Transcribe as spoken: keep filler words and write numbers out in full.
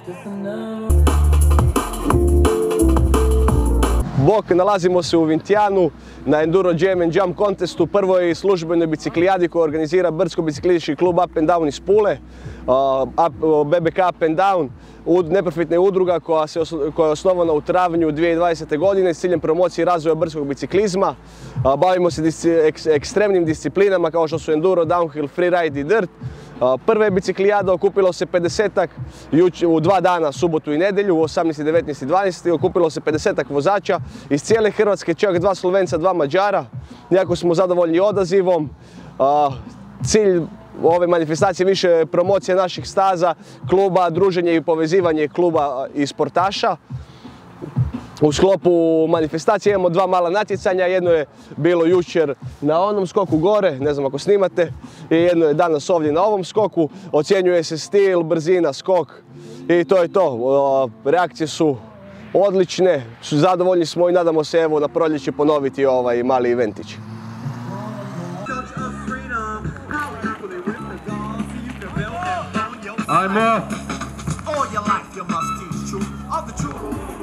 Bok, nalazimo se u Vientianu na Enduro Jam and Jump contestu, prvoj službenoj biciklijadi koju organizira brdsko-biciklistički klub Up and Down iz Pule, B B K Up and Down, neprofitna udruga koja, se, koja je osnovana u travnju dvije tisuće dvadesete. godine s ciljem promocije i razvoja brdskog biciklizma. Bavimo se disci, ek, ekstremnim disciplinama kao što su enduro, downhill, freeride i dirt. Prve biciklijade okupilo se pedesetak u dva dana, subotu i nedjelju, u osamnaesti, devetnaesti i dvanaesti. okupilo se pedesetak vozača iz cijele Hrvatske, čak dva Slovenca, dva Mađara. Jako smo zadovoljni odazivom. Cilj ove manifestacije više je promocija naših staza, kluba, druženje i povezivanje kluba i sportaša. U sklopu manifestacije imamo dva mala natjecanja, jedno je bilo jučer na onom skoku gore, ne znam ako snimate, i jedno je danas ovdje na ovom skoku. Ocjenjuje se stil, brzina, skok i to je to. Reakcije su odlične, zadovoljni smo i nadamo se evo na proljeće ponoviti ovaj mali eventić. I'm up. All your life you must teach truth of the truth.